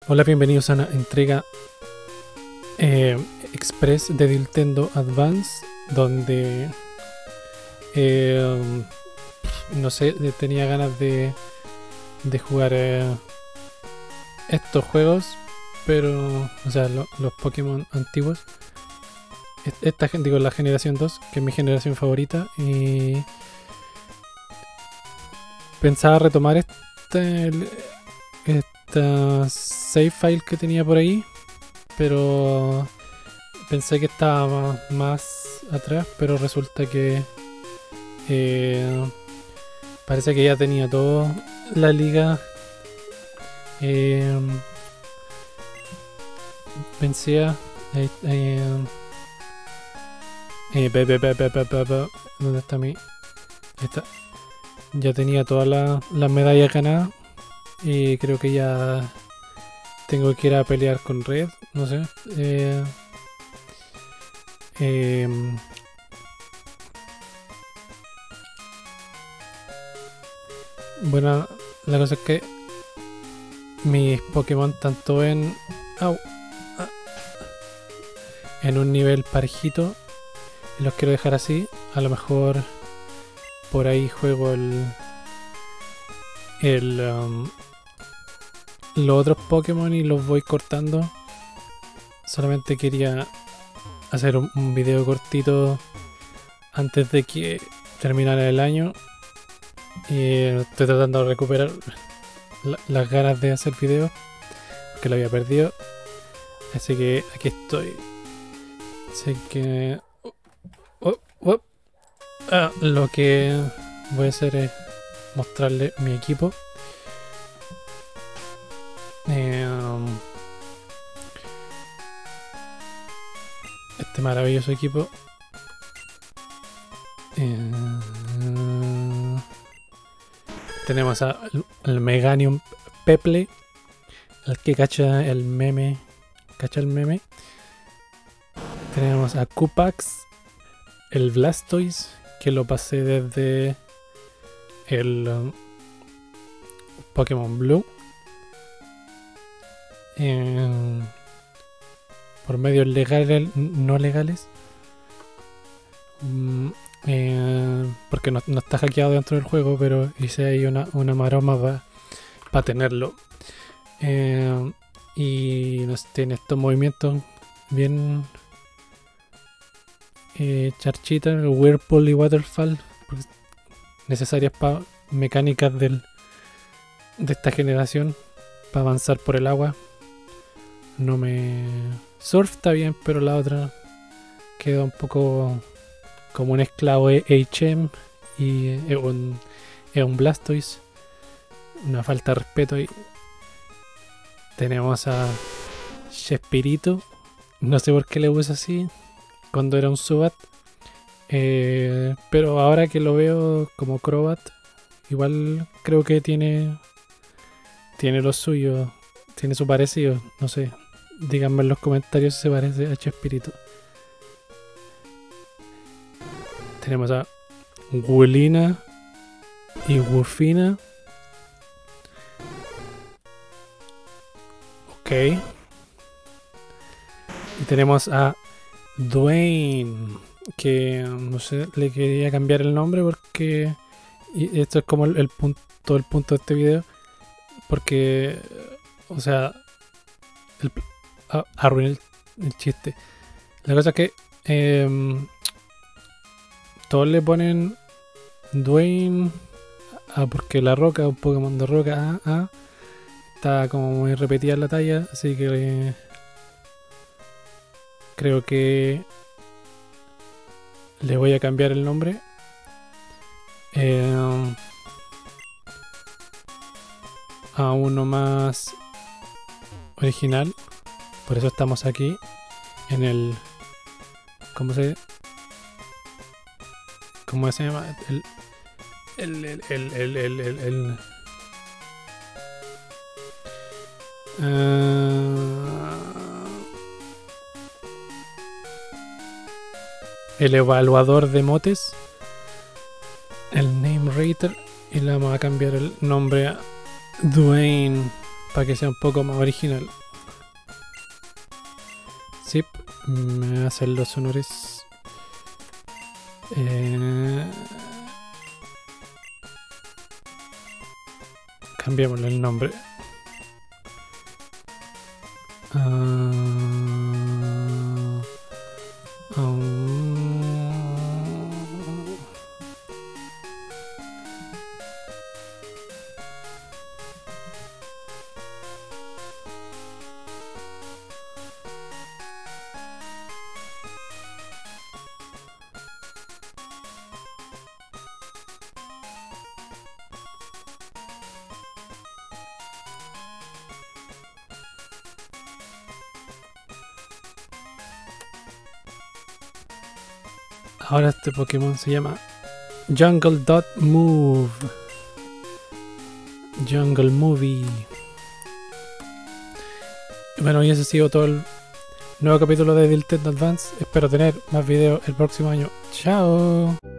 Hola, bienvenidos a una entrega express de Nintendo Advance, donde no sé, tenía ganas de jugar estos juegos, pero, o sea, los Pokémon antiguos. Esta gente, digo, la generación 2, que es mi generación favorita, y pensaba retomar esta save file que tenía por ahí, pero pensé que estaba más atrás, pero resulta que parece que ya tenía toda la liga vencida. ¿Dónde está mi? Ahí está. Ya tenía todas las medallas ganadas y creo que ya tengo que ir a pelear con Red, no sé. Bueno, la cosa es que mis Pokémon tanto en en un nivel parejito y los quiero dejar así. A lo mejor por ahí juego los otros Pokémon y los voy cortando. Solamente quería hacer un video cortito antes de que terminara el año. Y estoy tratando de recuperar las ganas de hacer videos, porque lo había perdido. Así que aquí estoy. Así que lo que voy a hacer es mostrarle mi equipo. Este maravilloso equipo. Tenemos al Meganium Peple, el que cacha el meme. Tenemos a Kupax, el Blastoise, que lo pasé desde el Pokémon Blue. Por medios legales, no legales. Porque no está hackeado dentro del juego, pero hice ahí una maroma para tenerlo. Y tiene estos movimientos bien charchita, Whirlpool y Waterfall, necesarias para mecánicas de esta generación, para avanzar por el agua. No me... Surf está bien, pero la otra queda un poco como un esclavo HM y es un Blastoise. Una falta de respeto ahí. Tenemos a Chespirito. No sé por qué le puse así cuando era un Zubat. Pero ahora que lo veo como Crobat, igual creo que tiene lo suyo. Tiene su parecido. No sé. Díganme en los comentarios si se parece a Chespirito. Tenemos a Wulina y Wufina. Ok. Y tenemos a Dwayne, que no sé, le quería cambiar el nombre porque... Y esto es como el punto de este video. Porque, o sea, arruiné el chiste. La cosa es que todos le ponen Dwayne porque la roca, un Pokémon de roca, está como muy repetida la talla, así que creo que le voy a cambiar el nombre. A uno más original. Por eso estamos aquí en el... ¿Cómo se llama? El evaluador de motes, el name rater, y le vamos a cambiar el nombre a Dwayne. para que sea un poco más original. Sí, me hacen los honores. Cambiémosle el nombre. Ahora este Pokémon se llama Jungle.move. Jungle Movie. Bueno, y eso ha sido todo el nuevo capítulo de Nintendo Advance. Espero tener más videos el próximo año. ¡Chao!